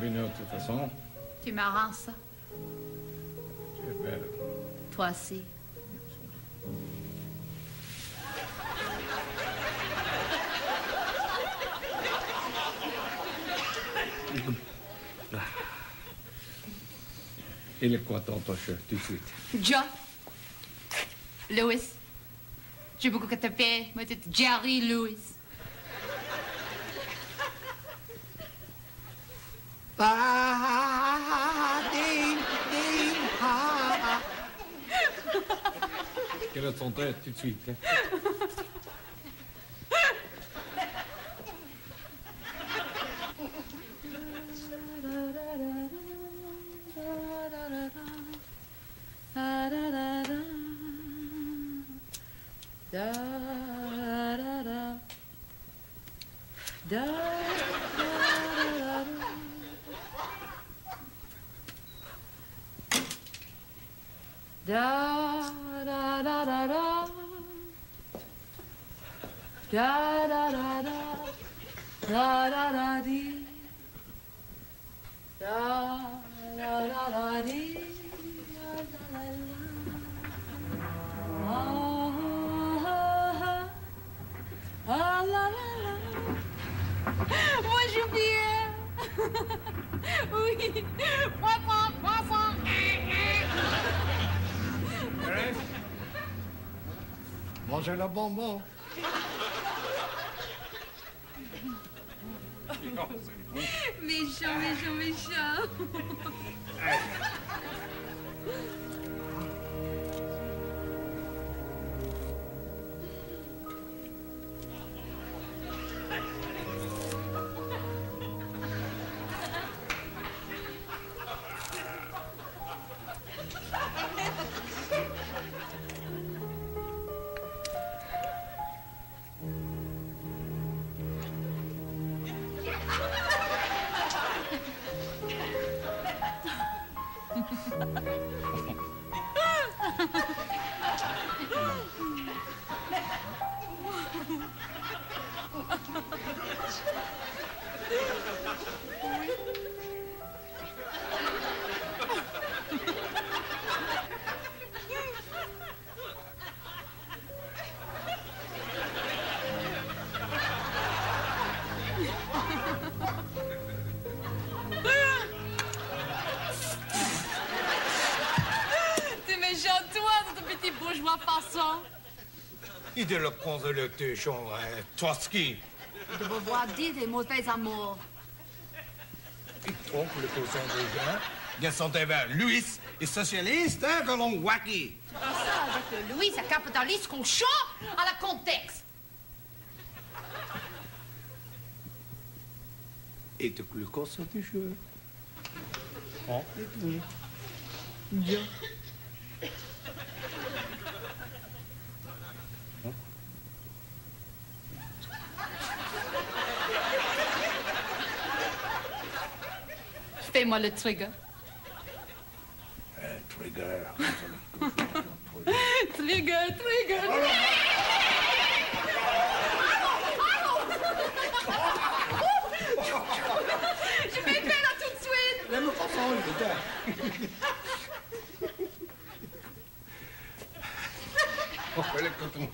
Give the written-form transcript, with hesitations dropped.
une heure de toute façon. Tu m'arranges ça. Tu es belle. Toi aussi. Il est quoi ton chef tout de suite? John. Louis. J'ai beaucoup que te faire. Moi, c'est Jerry Louis. Ding, ding, ha. Quelle est ton tête tout de suite? Hein? Moi, je viens. Oui. Poisson, poisson. Mangez le bonbon. Méchant, méchant, méchant. T'es méchant, toi, dans ton petit bourgeois façon. Il de le prendre le téchon, Trotsky. De pouvoir dire des mauvais amours. Il trompe le cousin des gens. Bien son vers Louis est socialiste, hein, que l'on wacky. Ça, avec le Louis, ça capitalise qu'on chante à la contexte. Et de plus qu'on se du jeu. Oh. Bien. Fais-moi le trigger. Trigger. Trigger, trigger. Je vais faire là tout de suite. Laisse-moi pas ça, Oh, elle est contente.